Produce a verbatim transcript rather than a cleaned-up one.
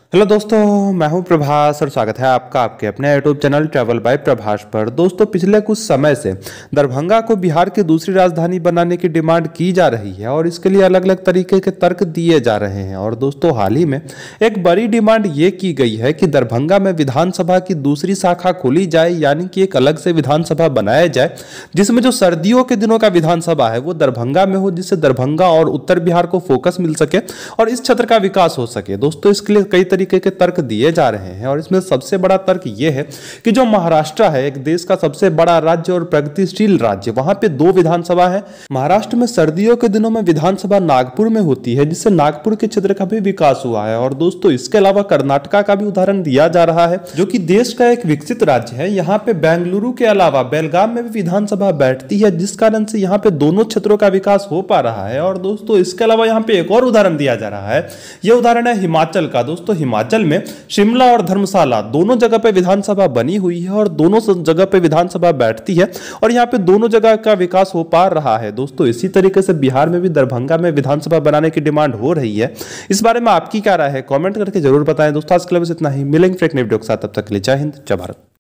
Hello दोस्तों, मैं हूं प्रभास और स्वागत है आपका आपके अपने YouTube channel travel by Prabhas पर। दोस्तों, पिछले कुछ समय से दरभंगा को बिहार की दूसरी राजधानी बनाने की डिमांड की जा रही है और इसके लिए अलग अलग तरीके के तर्क दिए जा रहे हैं। और दोस्तों, हाल ही में एक बड़ी डिमांड ये की गई है कि दरभंगा में विधानसभा की दूसरी शाखा खोली जाए, यानी कि एक अलग से विधानसभा बनाया जाए जिसमें जो सर्दियों के दिनों का विधानसभा है वो दरभंगा में हो, जिससे दरभंगा और उत्तर बिहार को फोकस मिल सके और इस क्षेत्र का विकास हो सके। दोस्तों, इसके लिए कई तरीके के तर्क दिए जा रहे हैं और इसमें सबसे बड़ा तर्क यह है कि जो महाराष्ट्र है, एक देश का सबसे बड़ा राज्य और प्रगतिशील राज्य, वहां पे दो विधानसभा है। महाराष्ट्र में सर्दियों के दिनों में विधानसभा नागपुर में होती है, जिससे नागपुर के क्षेत्र का भी विकास हुआ है। और दोस्तों, इसके अलावा कर्नाटका का भी उदाहरण दिया जा रहा है, जो कि देश का एक विकसित राज्य है। यहाँ पे बेंगलुरु के अलावा बेलगाम में भी विधानसभा बैठती है, जिस कारण से यहाँ पे दोनों क्षेत्रों का विकास हो पा रहा है। और दोस्तों, इसके अलावा यहाँ पे एक और उदाहरण दिया जा रहा है, यह उदाहरण है हिमाचल का। दोस्तों, हिमाचल में शिमला और धर्मशाला दोनों जगह पे विधानसभा बनी हुई है और दोनों जगह पे विधानसभा बैठती है और यहाँ पे दोनों जगह का विकास हो पा रहा है। दोस्तों, इसी तरीके से बिहार में भी दरभंगा में विधानसभा बनाने की डिमांड हो रही है। इस बारे में आपकी क्या राय है, कमेंट करके जरूर बताएं। दोस्तों, आज के लिए बस इतना ही। मिलेंगे फिर एक नई वीडियो के साथ, तब तक के लिए जय हिंद, जय भारत।